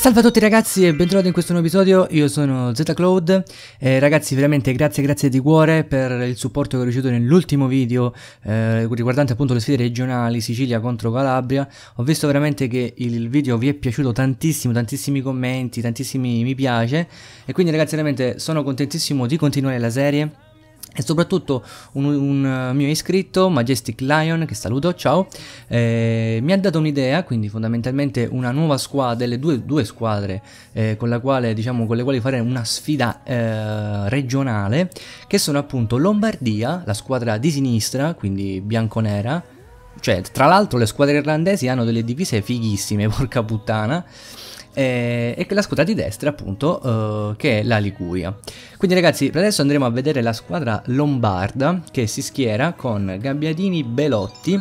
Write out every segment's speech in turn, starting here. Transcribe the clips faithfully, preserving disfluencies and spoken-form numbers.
Salve a tutti ragazzi e bentornati in questo nuovo episodio, io sono ZCloud e ragazzi veramente grazie grazie di cuore per il supporto che ho ricevuto nell'ultimo video eh, riguardante appunto le sfide regionali Sicilia contro Calabria. Ho visto veramente che il video vi è piaciuto tantissimo, tantissimi commenti, tantissimi mi piace e quindi ragazzi veramente sono contentissimo di continuare la serie. E soprattutto un, un mio iscritto, Majestic Lion, che saluto, ciao, eh, mi ha dato un'idea, quindi fondamentalmente una nuova squadra, delle due, due squadre eh, con, la quale, diciamo, con le quali fare una sfida eh, regionale, che sono appunto Lombardia, la squadra di sinistra, quindi bianconera, cioè tra l'altro le squadre irlandesi hanno delle divise fighissime, porca puttana, e, e la squadra di destra appunto uh, che è la Liguria. Quindi ragazzi per adesso andremo a vedere la squadra lombarda che si schiera con Gabbiadini, Belotti,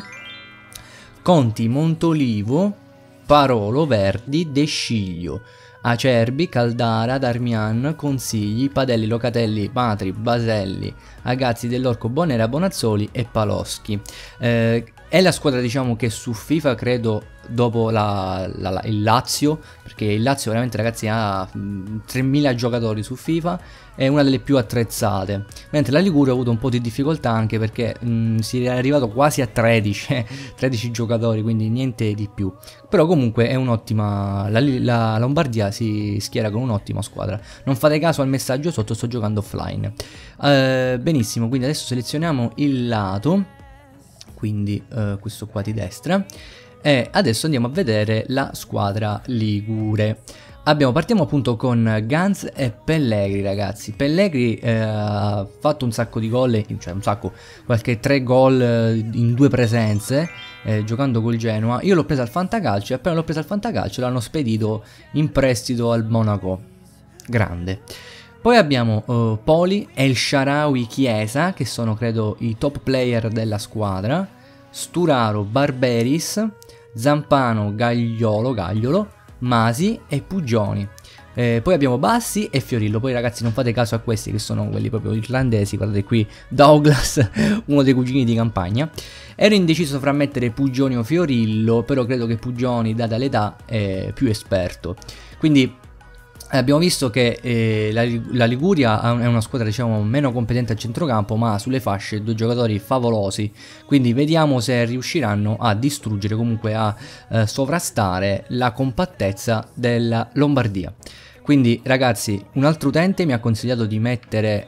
Conti, Montolivo, Parolo, Verdi, De Sciglio, Acerbi, Caldara, Darmian, Consigli, Padelli, Locatelli, Matri, Baselli, Agazzi, Dell'Orco, Bonera, Bonazzoli e Paloschi. Eh, è la squadra diciamo che su FIFA credo dopo la, la, la, il Lazio, perché il Lazio veramente ragazzi ha mh, tremila giocatori su FIFA, è una delle più attrezzate, mentre la Liguria ha avuto un po' di difficoltà anche perché mh, si è arrivato quasi a tredici, tredici giocatori, quindi niente di più, però comunque è un'ottima, la, la Lombardia si schiera con un'ottima squadra. Non fate caso al messaggio sotto, sto giocando offline. Uh, benissimo, quindi adesso selezioniamo il lato, quindi uh, questo qua di destra. E adesso andiamo a vedere la squadra ligure. Abbiamo, partiamo appunto con Ganz e Pellegri ragazzi. Pellegri eh, ha fatto un sacco di gol, cioè un sacco, qualche tre gol in due presenze eh, giocando col Genoa. Io l'ho preso al Fantacalcio e appena l'ho preso al Fantacalcio l'hanno spedito in prestito al Monaco. Grande. Poi abbiamo uh, Poli, El Shaarawy, Chiesa, che sono credo i top player della squadra. Sturaro, Barberis, Zampano, Gagliolo, Gagliolo, Masi e Pugioni. Eh, poi abbiamo Bassi e Fiorillo. Poi ragazzi non fate caso a questi che sono quelli proprio irlandesi. Guardate qui Douglas, uno dei cugini di campagna. Ero indeciso fra mettere Pugioni o Fiorillo, però credo che Pugioni data l'età è più esperto. Quindi abbiamo visto che eh, la, la Liguria è una squadra diciamo meno competente a centrocampo, ma sulle fasce due giocatori favolosi, quindi vediamo se riusciranno a distruggere, comunque a eh, sovrastare la compattezza della Lombardia. Quindi ragazzi un altro utente mi ha consigliato di mettere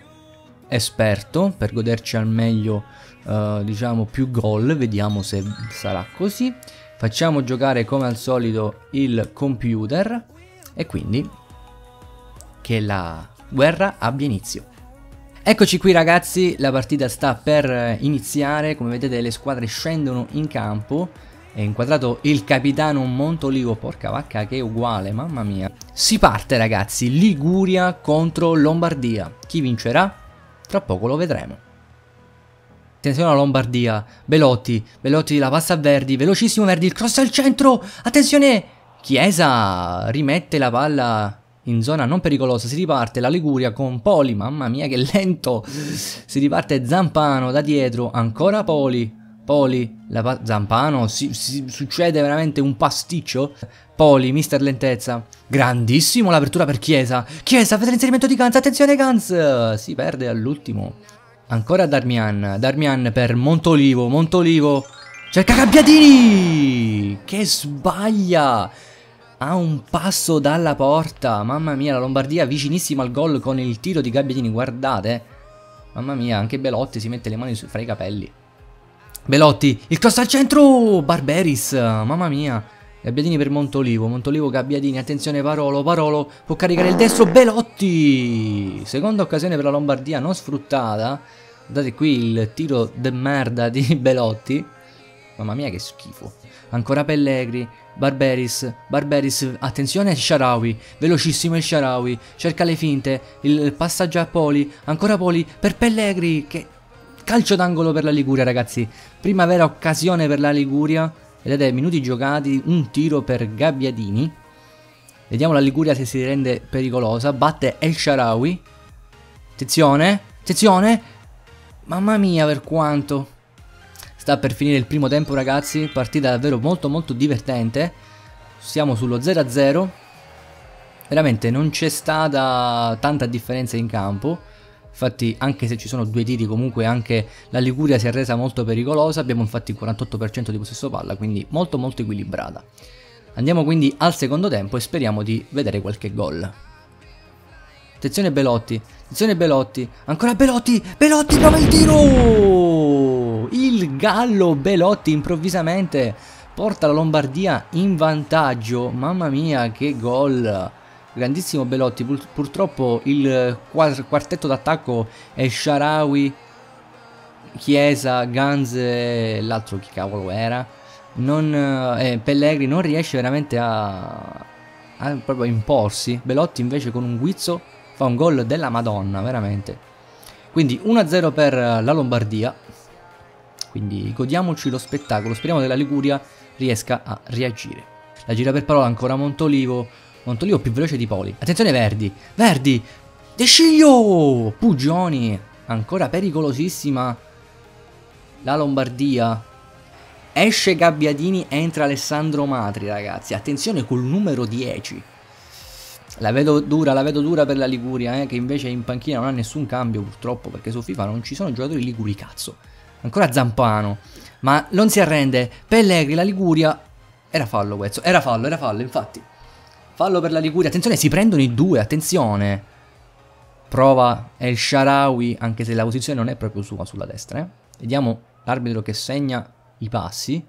esperto per goderci al meglio eh, diciamo più gol, vediamo se sarà così. Facciamo giocare come al solito il computer e quindi che la guerra abbia inizio. Eccoci qui ragazzi, la partita sta per iniziare, come vedete le squadre scendono in campo, è inquadrato il capitano Montolivo, porca vacca che è uguale, mamma mia. Si parte ragazzi, Liguria contro Lombardia, chi vincerà? Tra poco lo vedremo. Attenzione alla Lombardia, Belotti, Belotti la passa a Verdi, velocissimo Verdi, il cross al centro, attenzione, Chiesa rimette la palla in zona non pericolosa, si riparte la Liguria con Poli, mamma mia che lento, si riparte Zampano da dietro, ancora Poli, Poli, la Zampano, si, si, succede veramente un pasticcio, Poli, mister lentezza, grandissimo l'apertura per Chiesa, Chiesa, vede l'inserimento di Ganz, attenzione Ganz, si perde all'ultimo, ancora Darmian, Darmian per Montolivo, Montolivo, cerca Gabbiadini, che sbaglia, a un passo dalla porta, mamma mia la Lombardia vicinissima al gol con il tiro di Gabbiadini, guardate, mamma mia anche Belotti si mette le mani fra i capelli, Belotti, il cross al centro, Barberis, mamma mia, Gabbiadini per Montolivo, Montolivo, Gabbiadini, attenzione Parolo, Parolo può caricare il destro, Belotti, seconda occasione per la Lombardia non sfruttata, guardate qui il tiro de merda di Belotti, mamma mia che schifo, ancora Pellegri, Barberis, Barberis, attenzione Shaarawy, velocissimo il Shaarawy, cerca le finte, il passaggio a Poli, ancora Poli per Pellegri, che calcio d'angolo per la Liguria ragazzi, prima vera occasione per la Liguria, vedete minuti giocati, un tiro per Gabbiadini, vediamo la Liguria se si rende pericolosa, batte El Shaarawy, attenzione, attenzione, mamma mia per quanto. Sta per finire il primo tempo ragazzi, partita davvero molto molto divertente, siamo sullo zero a zero, veramente non c'è stata tanta differenza in campo. Infatti anche se ci sono due tiri, comunque anche la Liguria si è resa molto pericolosa. Abbiamo infatti il quarantotto per cento di possesso palla, quindi molto molto equilibrata. Andiamo quindi al secondo tempo e speriamo di vedere qualche gol. Attenzione Belotti, attenzione Belotti, ancora Belotti, Belotti prova il tiro! Il gallo Belotti improvvisamente porta la Lombardia in vantaggio. Mamma mia, che gol! Grandissimo Belotti. Pur, purtroppo il quartetto d'attacco è Shaarawy, Chiesa, Ganz e l'altro chi cavolo era, non, eh, Pellegrini non riesce veramente a, a proprio imporsi. Belotti invece con un guizzo fa un gol della Madonna, veramente. Quindi uno a zero per la Lombardia. Quindi godiamoci lo spettacolo. Speriamo che la Liguria riesca a reagire. La gira per parola ancora Montolivo. Montolivo più veloce di Poli. Attenzione Verdi. Verdi. De Sciglio. Pugioni. Ancora pericolosissima la Lombardia. Esce Gabbiadini, entra Alessandro Matri, ragazzi. Attenzione col numero dieci. La vedo dura, la vedo dura per la Liguria, eh, che invece in panchina non ha nessun cambio purtroppo, perché su FIFA non ci sono giocatori liguri, cazzo. Ancora Zampano, ma non si arrende. Pellegrini, la Liguria. Era fallo questo, era fallo, era fallo, infatti. Fallo per la Liguria, attenzione, si prendono i due, attenzione. Prova El Shaarawy, anche se la posizione non è proprio sua sulla destra, eh. Vediamo l'arbitro che segna i passi.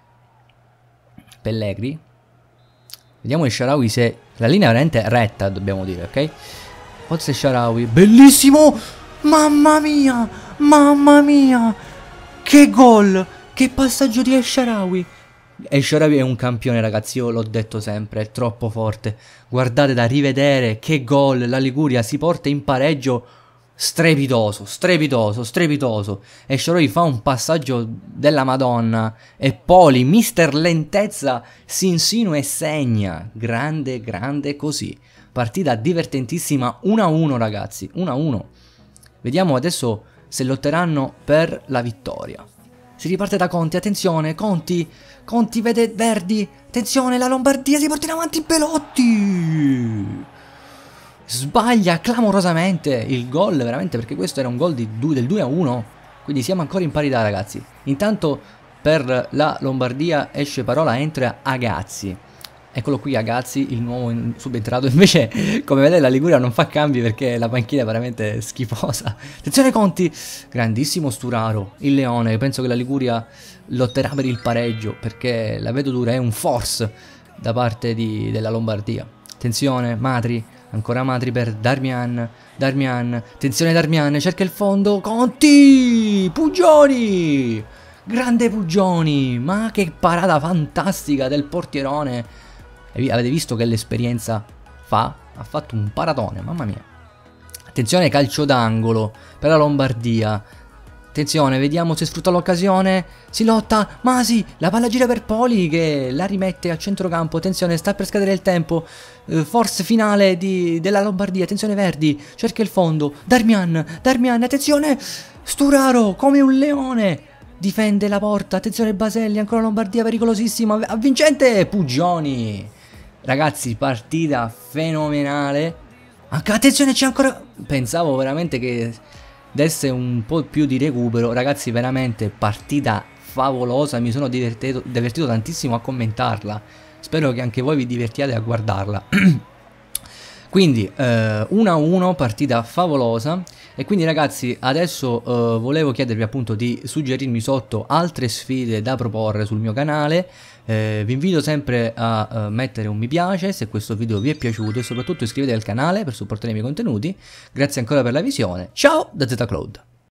Pellegrini. Vediamo il Shaarawy se... La linea è veramente retta, dobbiamo dire, ok? Forse Shaarawy. Bellissimo! Mamma mia! Mamma mia! Che gol! Che passaggio di El Shaarawy! El Shaarawy è un campione, ragazzi, io l'ho detto sempre, è troppo forte. Guardate, da rivedere, che gol! La Liguria si porta in pareggio strepitoso, strepitoso, strepitoso. El Shaarawy fa un passaggio della Madonna e Poli, mister lentezza, si insinua e segna. Grande, grande così. Partita divertentissima, uno a uno, ragazzi, uno a uno. Vediamo adesso se lotteranno per la vittoria. Si riparte da Conti, attenzione, Conti, Conti vede Verdi, attenzione, la Lombardia si porta in avanti Belotti. Sbaglia clamorosamente il gol, veramente, perché questo era un gol di due, del due a uno, quindi siamo ancora in parità, ragazzi. Intanto per la Lombardia esce parola, entra Agazzi. Eccolo qui Agazzi, il nuovo subentrato. Invece, come vedete, la Liguria non fa cambi perché la panchina è veramente schifosa. Attenzione Conti, grandissimo Sturaro, il leone. Penso che la Liguria lotterà per il pareggio, perché la vedo dura, è un force da parte di, della Lombardia. Attenzione, Matri, ancora Matri per Darmian, Darmian, attenzione Darmian, cerca il fondo, Conti, Pugioni, grande Pugioni, ma che parata fantastica del portierone. Avete visto che l'esperienza fa? Ha fatto un paratone, mamma mia. Attenzione, calcio d'angolo per la Lombardia. Attenzione, vediamo se sfrutta l'occasione. Si lotta, Masi, la palla gira per Poli che la rimette a centrocampo. Attenzione, sta per scadere il tempo. eh, Force finale di, della Lombardia. Attenzione Verdi, cerca il fondo. Darmian, Darmian, attenzione. Sturaro come un leone difende la porta. Attenzione Baselli, ancora Lombardia pericolosissima. Avvincente Pugioni. Ragazzi, partita fenomenale. Anche, attenzione, c'è ancora... Pensavo veramente che desse un po' più di recupero. Ragazzi, veramente partita favolosa. Mi sono divertito, divertito tantissimo a commentarla. Spero che anche voi vi divertiate a guardarla. Quindi eh, uno a uno, partita favolosa. E quindi ragazzi, adesso eh, volevo chiedervi appunto di suggerirmi sotto altre sfide da proporre sul mio canale. eh, Vi invito sempre a eh, mettere un mi piace se questo video vi è piaciuto, e soprattutto iscrivetevi al canale per supportare i miei contenuti. Grazie ancora per la visione, ciao da ZCloud.